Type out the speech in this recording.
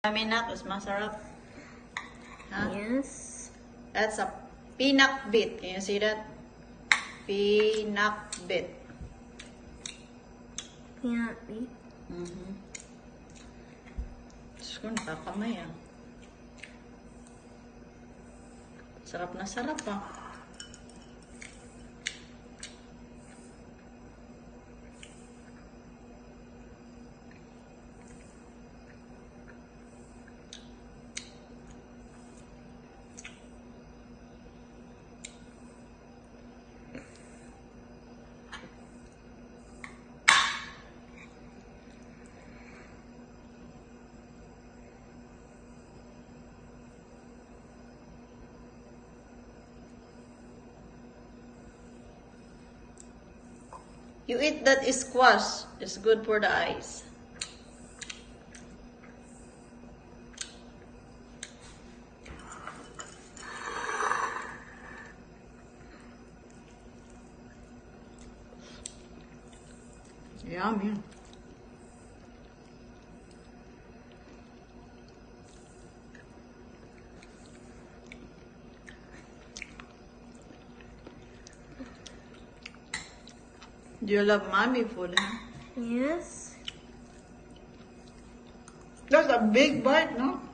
Minak is masarap. Huh? Yes. That's a pinakbit. Can you see that? Pinakbit. Pinakbit. Diyos ko, nakakamay ah. Sarap na sarap ah. You eat that squash. It's good for the eyes. Yummy. Do you love mommy food, huh? Yes. That's a big bite, no?